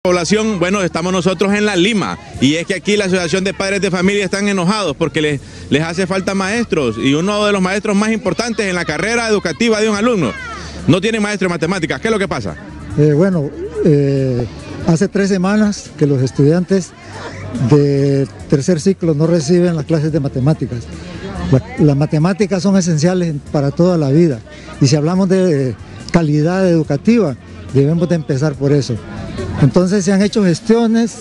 Población, bueno, estamos nosotros en La Lima, y es que aquí la Asociación de Padres de Familia están enojados porque les hace falta maestros, y uno de los maestros más importantes en la carrera educativa de un alumno no tiene maestro de matemáticas. ¿Qué es lo que pasa? Hace 3 semanas que los estudiantes de tercer ciclo no reciben las clases de matemáticas. Las matemáticas son esenciales para toda la vida, y si hablamos de calidad educativa, debemos de empezar por eso. Entonces se han hecho gestiones,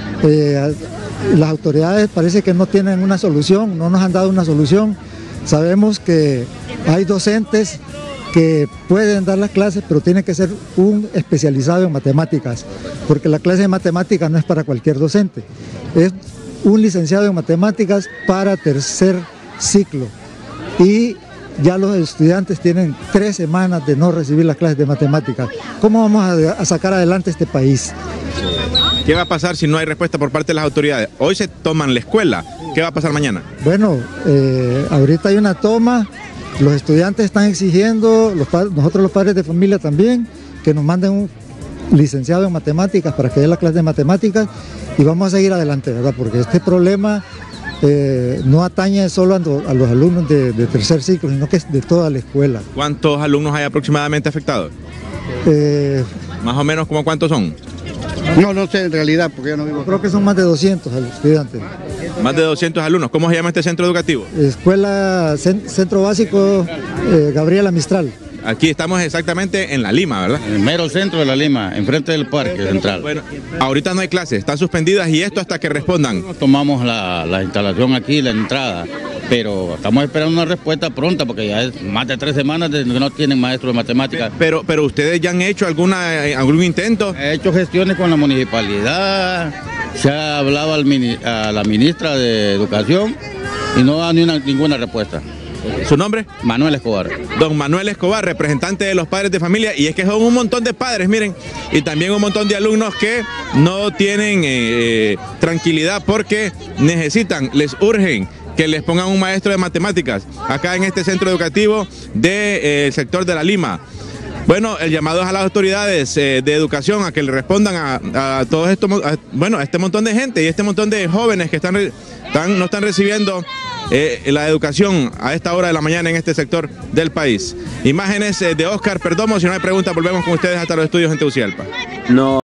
las autoridades parece que no tienen una solución, no nos han dado una solución. Sabemos que hay docentes que pueden dar las clases, pero tiene que ser un especializado en matemáticas, porque la clase de matemáticas no es para cualquier docente, es un licenciado en matemáticas para tercer ciclo, y ya los estudiantes tienen 3 semanas de no recibir las clases de matemáticas. ¿Cómo vamos a sacar adelante este país? ¿Qué va a pasar si no hay respuesta por parte de las autoridades? Hoy se toman la escuela, ¿qué va a pasar mañana? Bueno, ahorita hay una toma, los estudiantes están exigiendo, nosotros los padres de familia también, que nos manden un licenciado en matemáticas para que dé la clase de matemáticas, y vamos a seguir adelante, ¿verdad? Porque este problema no atañe solo a los alumnos de tercer ciclo, sino que es de toda la escuela. ¿Cuántos alumnos hay aproximadamente afectados? Más o menos, ¿como cuántos son? No sé en realidad, porque yo no vivo. Creo que son más de 200 estudiantes. Más de 200 alumnos. ¿Cómo se llama este centro educativo? Centro Básico Gabriela Mistral. Aquí estamos exactamente en La Lima, ¿verdad? En el mero centro de La Lima, enfrente del parque central. Bueno, ahorita no hay clases, están suspendidas, y esto hasta que respondan. Tomamos la instalación aquí, la entrada, pero estamos esperando una respuesta pronta porque ya es más de 3 semanas de que no tienen maestro de matemáticas. Pero ustedes ya han hecho algún intento. He hecho gestiones con la municipalidad, se ha hablado a la ministra de Educación y no da ninguna respuesta. ¿Su nombre? Manuel Escobar. Don Manuel Escobar, representante de los padres de familia, y es que son un montón de padres, miren, y también un montón de alumnos que no tienen tranquilidad porque les urgen que les pongan un maestro de matemáticas acá en este centro educativo del sector de La Lima. Bueno, el llamado es a las autoridades de educación a que le respondan a todo esto, a este montón de gente y este montón de jóvenes que no están recibiendo la educación a esta hora de la mañana en este sector del país. Imágenes de Oscar Perdomo. Si no hay preguntas, volvemos con ustedes hasta los estudios en Tegucigalpa. No.